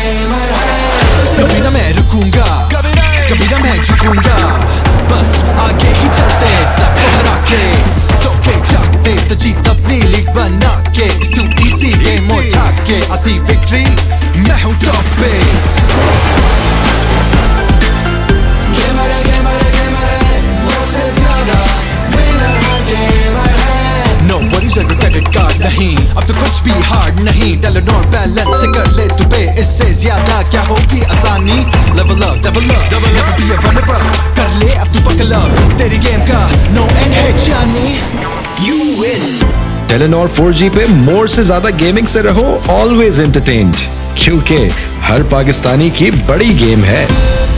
कभी ना मैं रुकूंगा, कभी ना मैं झुकूंगा, बस आगे ही चलते सबको हरा के, सोके जागते तो जीत अपनी लीग बना के। It's too easy game उठा के, I see victory, मैं हूँ टॉप पे। No worries अगर क्रेडिट कार्ड नहीं, अब तो कुछ भी हार्ड नहीं। टेलेनॉर बैलेंस से कर ले तू पे, इससे ज्यादा क्या होगी आसानी। Level up, double up, never be a runner up, कर ले अब तू buckle up, तेरी गेम का no end है जानी, you win। टेलेनॉर 4G पे मोर से ज्यादा गेमिंग से रहो ऑलवेज एंटरटेन्ड, क्योंकि हर पाकिस्तानी की बड़ी गेम है।